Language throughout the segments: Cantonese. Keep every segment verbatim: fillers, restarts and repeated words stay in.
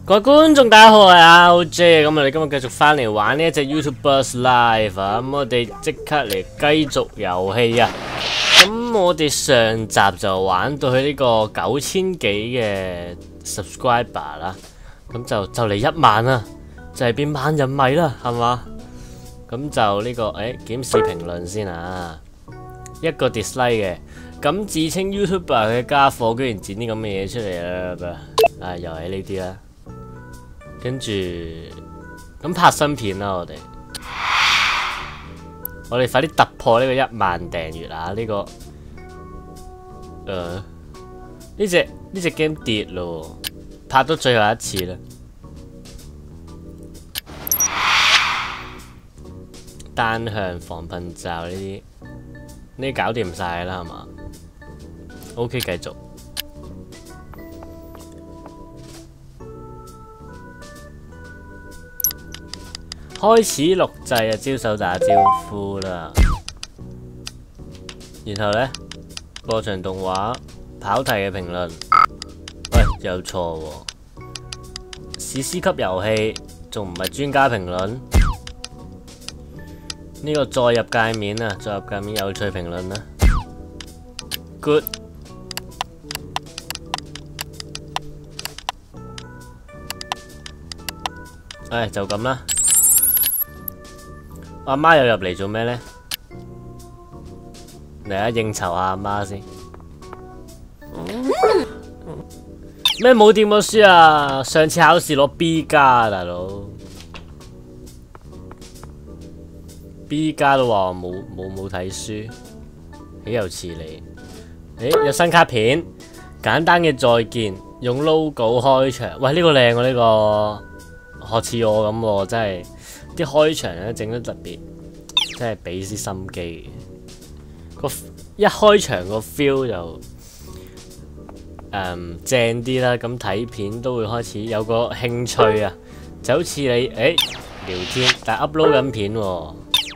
各位觀眾大家好，我係阿 O J， 咁我哋今日繼續翻嚟玩呢一隻 YouTubers Live 啊，咁我哋即刻嚟繼續遊戲啊！咁我哋上集就玩到去呢個九千幾嘅 subscriber 啦，咁就就嚟一萬啦，就係變萬人迷啦，係嘛？咁就呢、這個誒檢視評論先啊，一個 dislike 嘅，咁自稱 YouTuber 嘅家伙居然剪啲咁嘅嘢出嚟啦，啊又係呢啲啦。跟住咁拍新片啦，我哋我哋快啲突破呢個一萬訂閱啊！呢、這個誒呢隻呢隻 game 跌咯，拍到最後一次啦。單向防噴罩呢啲呢啲搞掂晒啦，係嘛 ？OK， 繼續。開始錄製啊，招手打招呼啦。然後呢，過場動畫跑題嘅評論，喂有錯喎。史詩級遊戲仲唔係專家評論？呢個再入界面啊，再入界面有趣評論啦。Good。唉，就咁啦。阿媽又入嚟做咩呢？嚟啊，應酬下阿媽先。咩冇掂過書啊？上次考試攞 B 加啊，大佬。B 加都話冇冇冇睇書，豈有此理？誒，有新卡片，簡單嘅再見，用 logo 開場。喂，呢個靚喎，呢個學似我咁喎，真係。啲開場咧整得特別，真係俾啲心機嘅。個一開場個 feel 就誒、嗯、正啲啦，咁睇片都會開始有個興趣啊，就好似你誒、欸、聊天，但係 upload 緊片喎，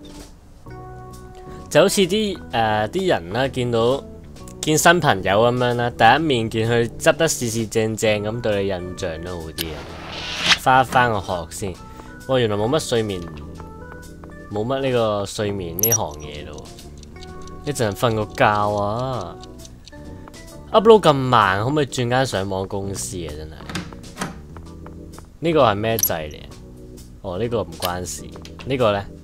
就好似啲誒啲人啦，見到見新朋友咁樣啦，第一面見佢執得四四正正咁，對你印象都好啲啊。翻翻個學先。哇！原來冇乜睡眠，冇乜呢個睡眠呢行嘢咯。一陣瞓個覺啊 ！upload 咁慢，可唔可以轉間上網公司啊？真係呢個係咩掣嚟？哦，呢個唔關事。呢個呢？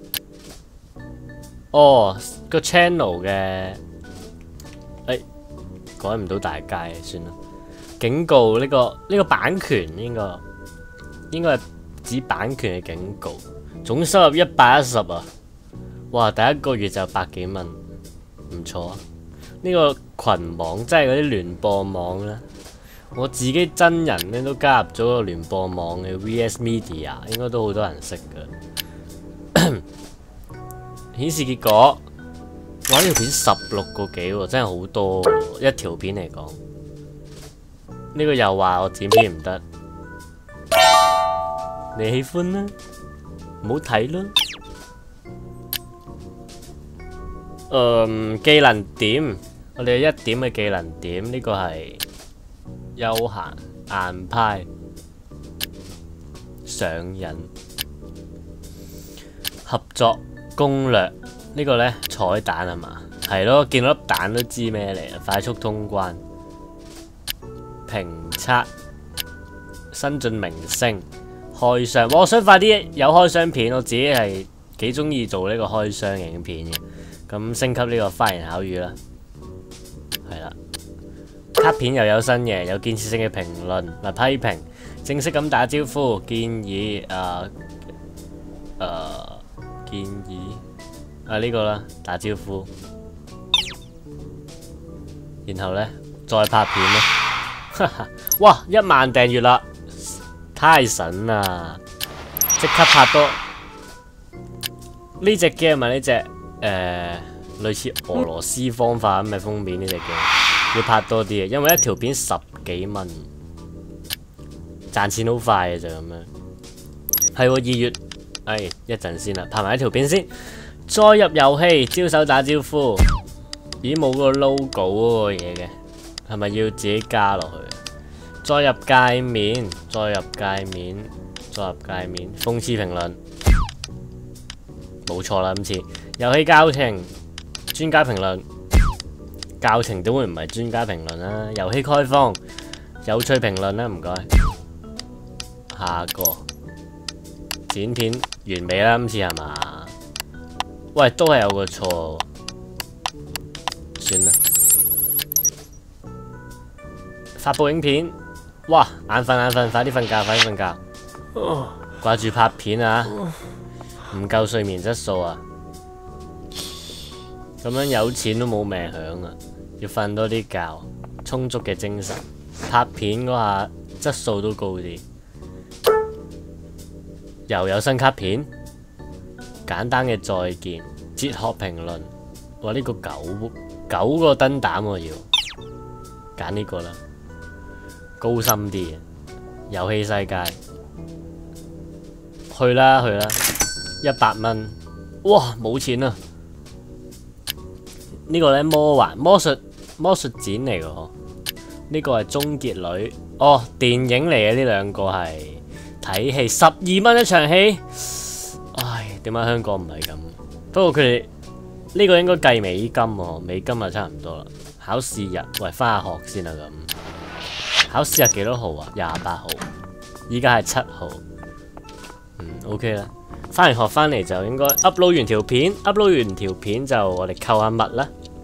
哦，個 channel 嘅，誒，改唔到大街，算啦。警告呢個呢個版權應該應該係。指版權嘅警告，總收入一百一十啊！哇，第一個月就百幾蚊，唔錯啊！呢、這個群網即係嗰啲聯播網啦，我自己真人咧都加入咗個聯播網嘅 V S Media， 應該都好多人識㗎。顯示結果，哇！呢條片十六個幾喎，真係好多喎，一條片嚟講。呢、這個又話我剪片唔得。你喜歡啦，唔好睇咯。嗯，技能點，我哋有一點嘅技能點，呢、這個係休閒硬派上癮合作攻略，這個、呢個咧彩蛋係嘛？係咯，見到粒蛋都知咩嚟啊！快速通關，評測，新晉明星。開箱，我想快啲有開箱片，我自己係幾中意做呢個開箱影片嘅。咁升級呢個花言巧語啦，係啦，卡片又有新嘢，有建設性嘅評論嗱批評，正式咁打招呼，建議誒誒、呃呃、建議啊呢、這個啦，打招呼，然後呢，再拍片咯，哈哈，哇一萬訂閱啦！太神啦！即刻拍多呢隻 game 啊！呢隻誒類似俄羅斯方法咁嘅封面呢隻 game 要拍多啲嘅，因為一條片十幾蚊，賺錢好快嘅就咁樣。係喎，二月，哎一陣先啦，拍埋一條片先，再入遊戲，招手打招呼。咦冇個 logo 嗰個嘢嘅，係咪要自己加落去？ 再入界面，再入界面，再入界面，諷刺評論，冇錯啦，今次遊戲教程，專家評論，教程都會唔係專家評論啦，遊戲開放，有趣評論啦，唔該。下個剪片完美啦，今次係嘛？喂，都係有個錯，算啦。發布影片，哇！眼瞓眼瞓，快啲瞓覺，快啲瞓覺。掛住拍片啊，唔夠睡眠質素啊，咁樣有錢都冇命享啊！要瞓多啲覺，充足嘅精神，拍片嗰下質素都高啲。又有新卡片，簡單嘅再見，哲學評論，哇！呢個九九個燈膽我要揀呢個啦。高深啲嘅遊戲世界，去啦去啦，一百蚊，哇冇錢啊！呢個呢，魔幻魔術魔術展嚟嘅，呢個係終結女，哦電影嚟嘅，呢兩個係睇戲，十二蚊一場戲，唉點解香港唔係咁？不過佢哋呢個應該計美金喎，美金啊差唔多啦。考試日，喂翻下學先啊咁。考試日幾多號啊？廿八號，依家係七號。嗯 ，OK 啦。翻完學翻嚟就應該 upload 完條片 ，upload 完條片就我哋購下物啦。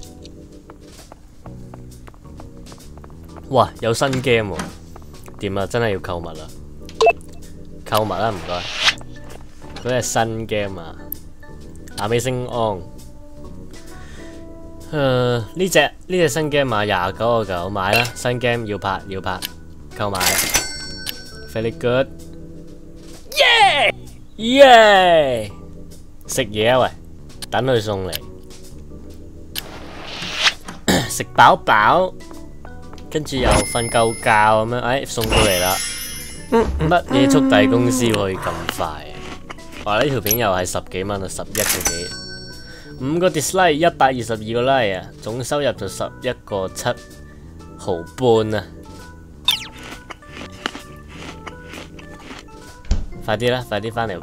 哇，有新 game 喎！點啊？真係要購物啦！購物啦，唔該。嗰隻新 game 啊 ，Amazing On。誒，呢隻呢隻新 game 買廿九個九買啦，新 game 要拍要拍，購買 ，very good，耶耶，食嘢啊喂，等佢送嚟，食飽飽，跟住又瞓夠覺咁樣，哎送到嚟啦，乜嘢速遞公司可以咁快？哇呢條片又係十幾蚊啊，十一個幾。五個 dislike， 一百二十二個 like 啊，總收入就十一個七毫半啊！快啲啦，快啲翻嚟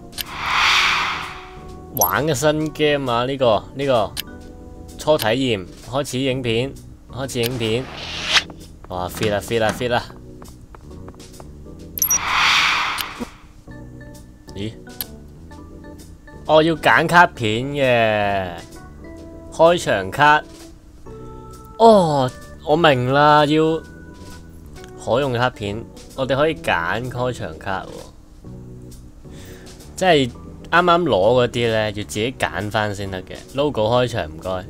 玩嘅新 game 啊！呢個呢個初體驗，開始影片，開始影片，哇 fit 啦 fit 啦 fit 啦！咦？我、哦、要揀卡片嘅開場卡，哦，我明啦，要可用嘅卡片，我哋可以揀開場卡喎，即係啱啱攞嗰啲呢，要自己揀翻先得嘅。logo 開場唔該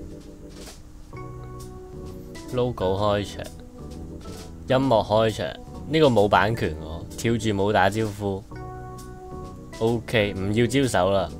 ，logo 開場，音樂開場，呢、呢個冇版權喎，跳住冇打招呼 ，OK， 唔要招手啦。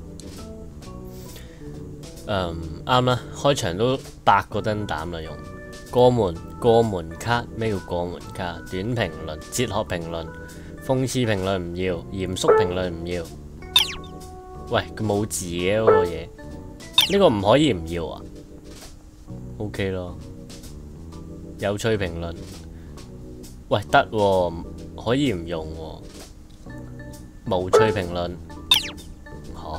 嗯，啱啦，開場都八個燈膽啦，用過門過門卡，咩叫過門卡？短評論、哲學評論、諷刺評論唔要，嚴肅評論唔要。喂，佢冇字嘅嗰個嘢，呢個唔可以唔要啊 ？OK 咯，有趣評論，喂得喎，可以唔用喎，無趣評論，嚇。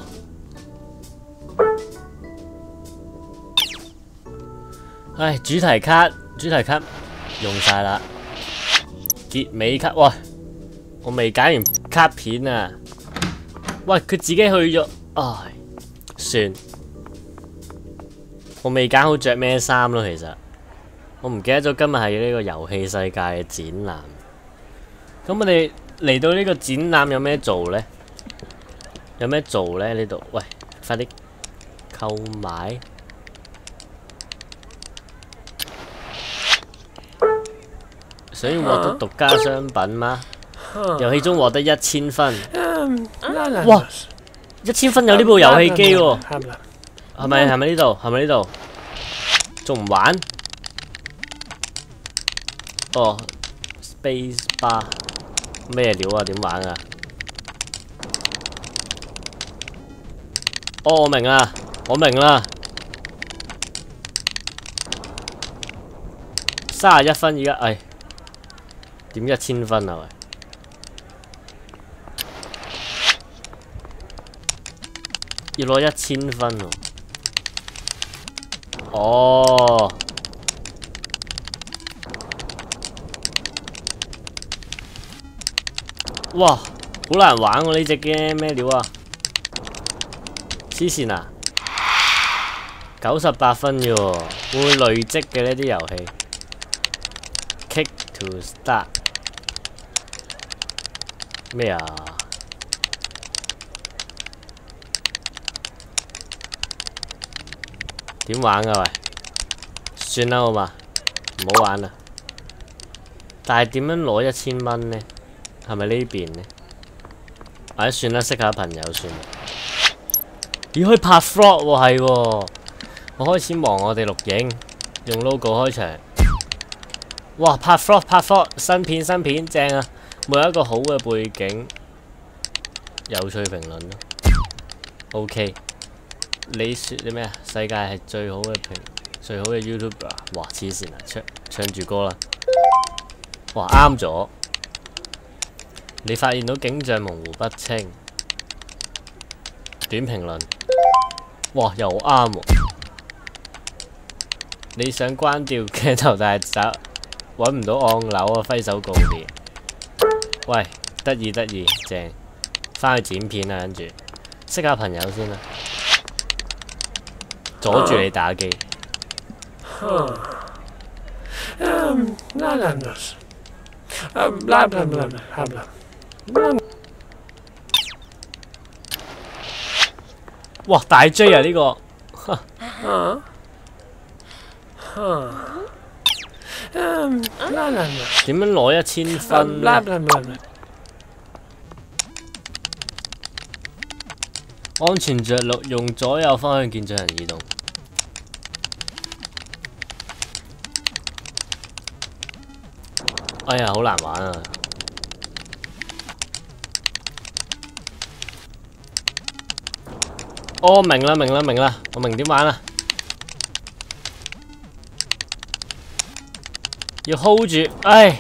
唉，主題卡，主題卡用晒啦，結尾卡，喂，我未揀完卡片啊，喂，佢自己去咗，唉，算，我未揀好着咩衫咯，其實，我唔記得咗今日係呢個遊戲世界嘅展覽，咁我哋嚟到呢個展覽有咩做呢？有咩做呢？呢度，喂，快啲購買。想要獲得獨家商品嗎？遊戲中獲得一千分。哇！一千分有呢部遊戲機喎。係咪係咪呢度？係咪呢度？仲唔玩？哦 ，Space Bar 咩料啊？點玩啊？哦，我明啦，我明啦。三十一分而家，唉。 點一千分啊喂？要攞一千分喎。哦。哇，好難玩喎呢隻 game，咩料啊？黐線啊！九十八分嘅喎，會唔會累積嘅呢啲遊戲 ？Kick to start 咩啊？點玩噶喂？算啦好嘛，唔好玩啦。但係點樣攞一千蚊呢？係咪呢邊呢？唉，算啦，識下朋友算啦。咦，可以拍 vlog 喎，係喎。我開始忙我哋錄影，用 logo 開場。哇，拍 vlog 拍 vlog，新片新片正啊！每一個好嘅背景，有趣評論咯。OK， 你説啲咩啊？世界係最好嘅評，最好嘅 YouTuber。哇，黐線啊！唱唱住歌啦。哇，啱咗。你發現到景象模糊不清。短評論。哇，又啱喎。你想關掉鏡頭，但係找揾唔到按鈕啊！揮手告別。喂，得意得意，正。翻去剪片啦，跟住識下朋友先啦。阻住你打機。哇，大 J 啊呢個！點樣攞一千分呢？安全着陸，用左右方向鍵進行移動。哎呀，好難玩啊！哦，明啦明啦明啦，我明點玩啦。要 hold 住，唉！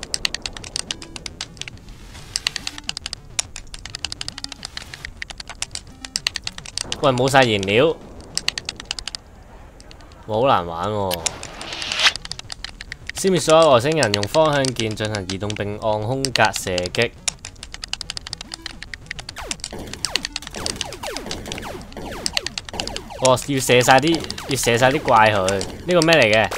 喂，冇晒燃料，哇，好難玩喎！消滅所有外星人，用方向鍵進行移動並按空格射擊。哦，要射晒啲，要射晒啲怪佢。呢個咩嚟嘅？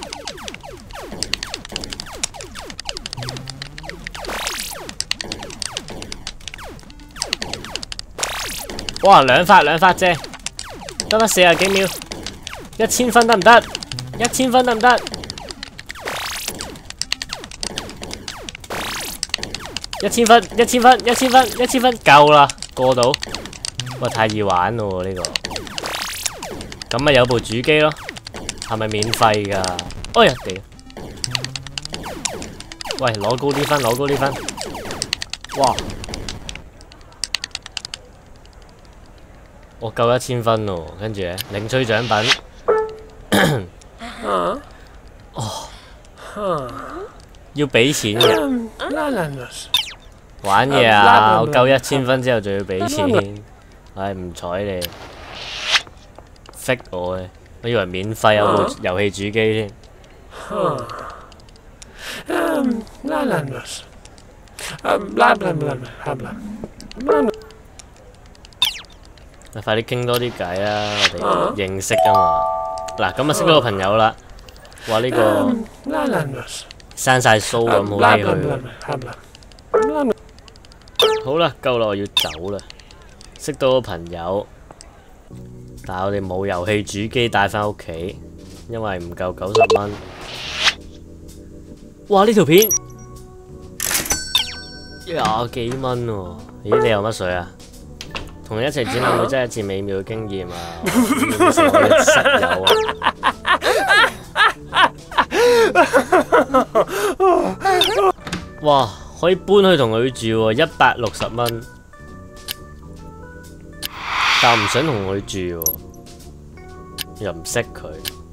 哇，兩發兩發啫，得得四十幾秒，一千分得唔得？一千分得唔得？一千分，一千分，一千分，一千分夠啦，過到。哇，太易玩咯呢個。咁咪有部主機咯，係咪免費㗎？哎呀屌！喂，攞高啲分，攞高啲分。哇！我夠一千分喎，跟住咧領取獎品。哦，要俾錢嘅。玩嘢啊！我夠一千分之後仲要俾錢，唉唔睬你。識我嘅，我以為免費有部遊戲主機添。快啲傾多啲偈啊！我哋認識啊嘛。嗱，咁啊識咗個朋友啦。話呢個生晒鬚咁好唏噓。好啦，夠啦，我要走啦。識到個朋友。但係我哋冇遊戲主機帶返屋企，因為唔夠九十蚊。哇！呢條片廿幾蚊喎，咦？你有乜水啊？同你一齊展覽會真係一次美妙嘅經驗啊！變成我嘅室友啊！哇！可以搬去同佢住喎，一百六十蚊。但我唔想同佢住喎，又唔識佢。